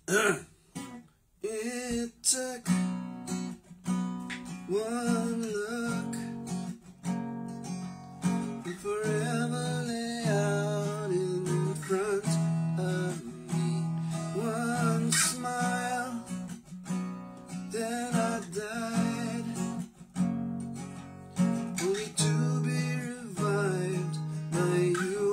It took one look and forever lay out in front of me. One smile, then I died, only to be revived by you.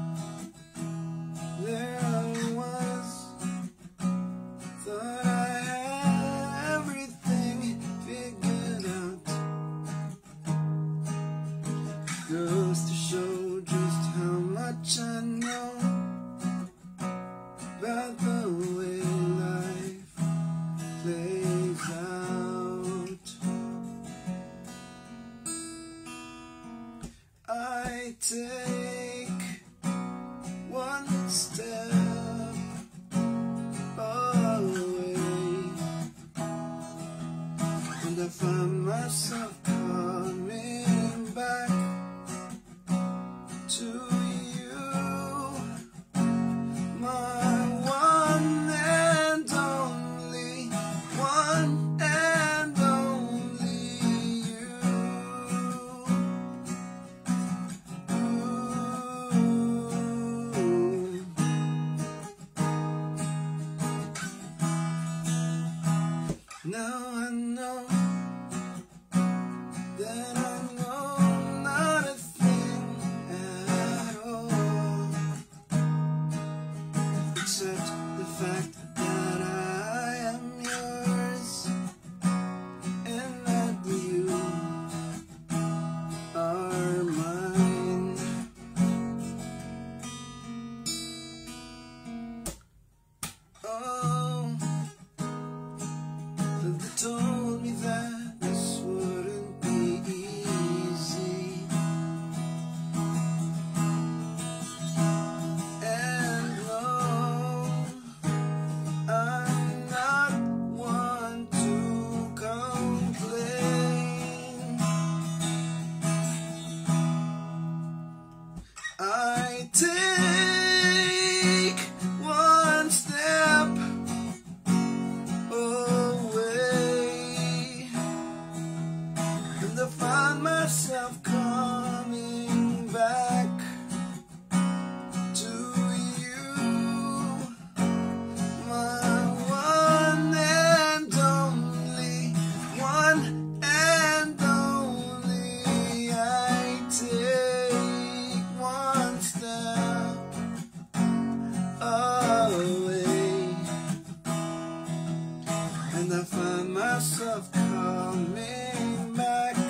There I was, thought I had everything figured out. Goes to show just how much I know about the way life plays out. I take one step away, and I find myself coming back to you, my one and only, one and only you. Now I know that I know not a thing at all, except the fact that I am yours and that you are mine. Oh, they told me that this wouldn't be easy, and no, I'm not one to complain. I take one step away, and I find myself coming back to you, my one and only, one and only. I take one step away, and I find myself coming back